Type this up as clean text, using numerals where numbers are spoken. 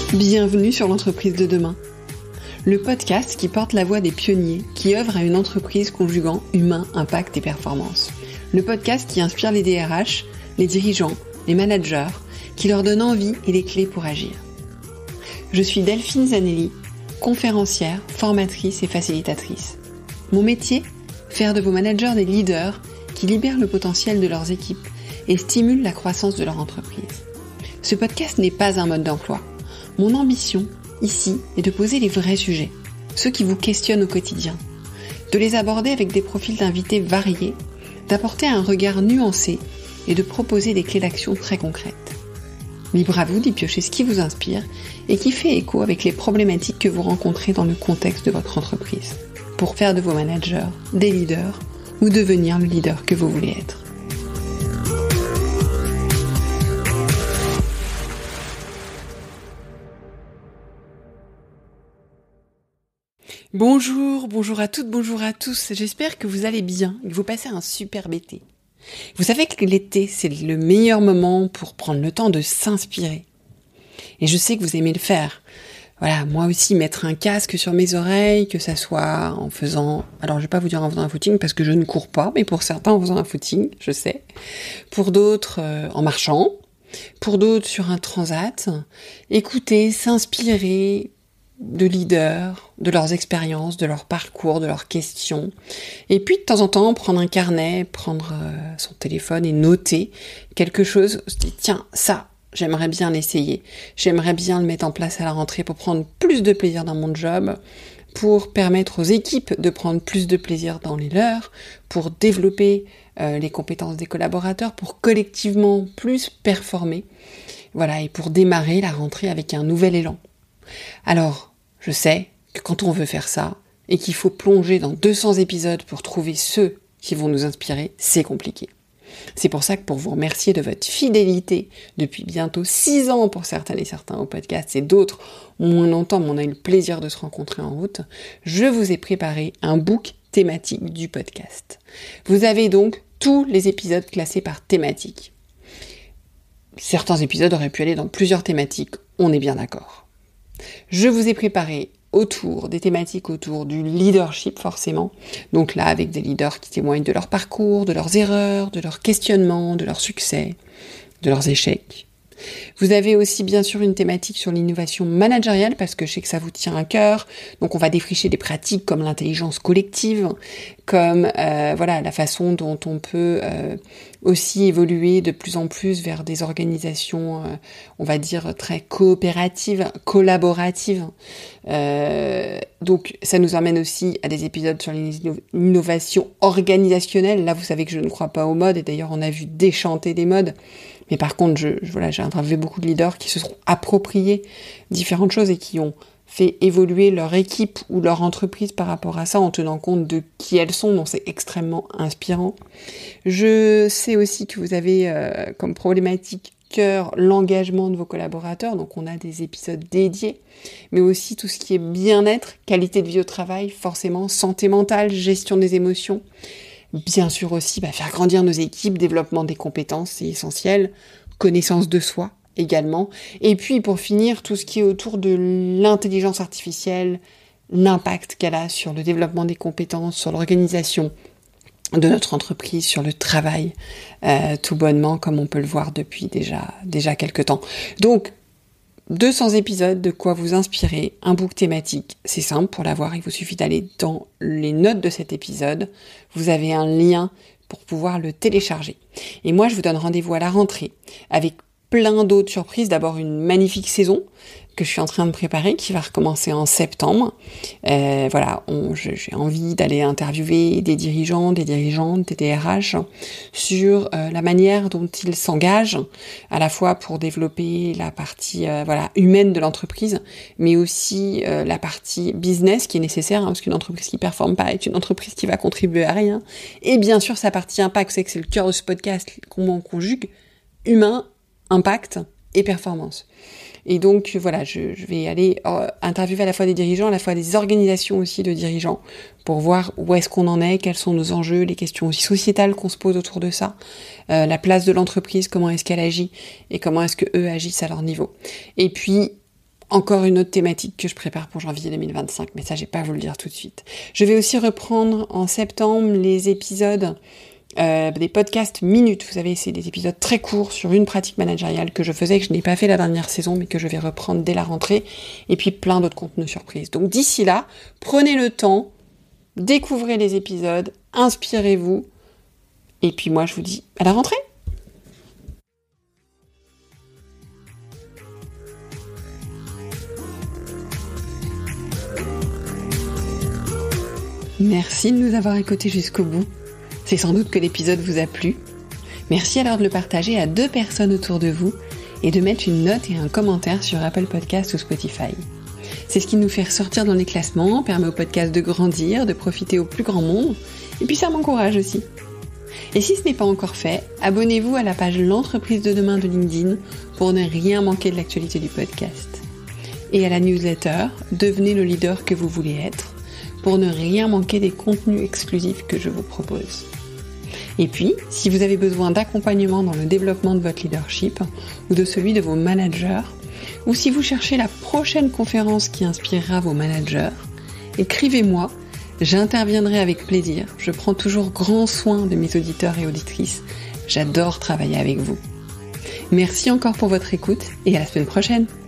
Bienvenue sur l'entreprise de demain, le podcast qui porte la voix des pionniers qui œuvrent à une entreprise conjuguant humain, impact et performance. Le podcast qui inspire les DRH, les dirigeants, les managers, qui leur donne envie et les clés pour agir. Je suis Delphine Zanelli, conférencière, formatrice et facilitatrice. Mon métier, faire de vos managers des leaders qui libèrent le potentiel de leurs équipes et stimulent la croissance de leur entreprise. Ce podcast n'est pas un mode d'emploi. Mon ambition, ici, est de poser les vrais sujets, ceux qui vous questionnent au quotidien, de les aborder avec des profils d'invités variés, d'apporter un regard nuancé et de proposer des clés d'action très concrètes. Libre à vous d'y piocher ce qui vous inspire et qui fait écho avec les problématiques que vous rencontrez dans le contexte de votre entreprise, pour faire de vos managers des leaders ou devenir le leader que vous voulez être. Bonjour à toutes, bonjour à tous. J'espère que vous allez bien et que vous passez un superbe été. Vous savez que l'été, c'est le meilleur moment pour prendre le temps de s'inspirer. Et je sais que vous aimez le faire. Voilà, moi aussi, mettre un casque sur mes oreilles, que ça soit en faisant... Alors, je vais pas vous dire en faisant un footing parce que je ne cours pas, mais pour certains, en faisant un footing, je sais. Pour d'autres, en marchant. Pour d'autres, sur un transat. Écouter, s'inspirer de leaders, de leurs expériences, de leur parcours, de leurs questions. Et puis, de temps en temps, prendre un carnet, prendre son téléphone et noter quelque chose. On se dit, tiens, ça, j'aimerais bien l'essayer. J'aimerais bien le mettre en place à la rentrée pour prendre plus de plaisir dans mon job, pour permettre aux équipes de prendre plus de plaisir dans les leurs, pour développer les compétences des collaborateurs, pour collectivement plus performer. Voilà, et pour démarrer la rentrée avec un nouvel élan. Alors, je sais que quand on veut faire ça, et qu'il faut plonger dans 200 épisodes pour trouver ceux qui vont nous inspirer, c'est compliqué. C'est pour ça que pour vous remercier de votre fidélité depuis bientôt 6 ans pour certaines et certains au podcast, et d'autres moins longtemps, mais on a eu le plaisir de se rencontrer en route, je vous ai préparé un book thématique du podcast. Vous avez donc tous les épisodes classés par thématique. Certains épisodes auraient pu aller dans plusieurs thématiques, on est bien d'accord. Je vous ai préparé des thématiques autour du leadership forcément, donc là avec des leaders qui témoignent de leur parcours, de leurs erreurs, de leurs questionnements, de leurs succès, de leurs échecs. Vous avez aussi bien sûr une thématique sur l'innovation managériale parce que je sais que ça vous tient à cœur, donc on va défricher des pratiques comme l'intelligence collective, comme la façon dont on peut aussi évoluer de plus en plus vers des organisations, on va dire très coopératives, collaboratives. Donc ça nous emmène aussi à des épisodes sur l'innovation organisationnelle. Là vous savez que je ne crois pas aux modes et d'ailleurs on a vu déchanter des modes. Mais par contre, j'ai interviewé beaucoup de leaders qui se sont appropriés différentes choses et qui ont fait évoluer leur équipe ou leur entreprise par rapport à ça en tenant compte de qui elles sont, donc c'est extrêmement inspirant. Je sais aussi que vous avez comme problématique cœur l'engagement de vos collaborateurs, donc on a des épisodes dédiés, mais aussi tout ce qui est bien-être, qualité de vie au travail, forcément santé mentale, gestion des émotions. Bien sûr aussi, faire grandir nos équipes, développement des compétences, c'est essentiel, connaissance de soi également. Et puis pour finir, tout ce qui est autour de l'intelligence artificielle, l'impact qu'elle a sur le développement des compétences, sur l'organisation de notre entreprise, sur le travail, tout bonnement, comme on peut le voir depuis déjà quelques temps. Donc, 200 épisodes, de quoi vous inspirer, un book thématique, c'est simple pour l'avoir, il vous suffit d'aller dans les notes de cet épisode, vous avez un lien pour pouvoir le télécharger. Et moi je vous donne rendez-vous à la rentrée avec plein d'autres surprises, d'abord une magnifique saison que je suis en train de préparer, qui va recommencer en septembre. J'ai envie d'aller interviewer des dirigeants, des dirigeantes, des DRH sur la manière dont ils s'engagent, à la fois pour développer la partie humaine de l'entreprise, mais aussi la partie business qui est nécessaire, parce qu'une entreprise qui performe pas est une entreprise qui va contribuer à rien. Et bien sûr, sa partie impact, c'est que c'est le cœur de ce podcast, comment on conjugue humain, impact et performance. Et donc je vais aller interviewer à la fois des dirigeants, à la fois des organisations aussi de dirigeants, pour voir où est-ce qu'on en est, quels sont nos enjeux, les questions aussi sociétales qu'on se pose autour de ça, la place de l'entreprise, comment est-ce qu'elle agit, et comment est-ce que eux agissent à leur niveau. Et puis, encore une autre thématique que je prépare pour janvier 2025, mais ça, j'ai pas à vous le dire tout de suite. Je vais aussi reprendre en septembre les épisodes des podcasts minutes. Vous savez, c'est des épisodes très courts sur une pratique managériale que je faisais, que je n'ai pas fait la dernière saison, mais que je vais reprendre dès la rentrée, et puis plein d'autres contenus surprises. Donc d'ici là, prenez le temps, découvrez les épisodes, inspirez-vous, et puis moi, je vous dis à la rentrée. Merci de nous avoir écoutés jusqu'au bout. C'est sans doute que l'épisode vous a plu. Merci alors de le partager à 2 personnes autour de vous et de mettre une note et un commentaire sur Apple Podcasts ou Spotify. C'est ce qui nous fait ressortir dans les classements, permet au podcast de grandir, de profiter au plus grand monde, et puis ça m'encourage aussi. Et si ce n'est pas encore fait, abonnez-vous à la page L'entreprise de demain de LinkedIn pour ne rien manquer de l'actualité du podcast. Et à la newsletter, devenez le leader que vous voulez être, pour ne rien manquer des contenus exclusifs que je vous propose. Et puis, si vous avez besoin d'accompagnement dans le développement de votre leadership ou de celui de vos managers, ou si vous cherchez la prochaine conférence qui inspirera vos managers, écrivez-moi, j'interviendrai avec plaisir. Je prends toujours grand soin de mes auditeurs et auditrices. J'adore travailler avec vous. Merci encore pour votre écoute et à la semaine prochaine.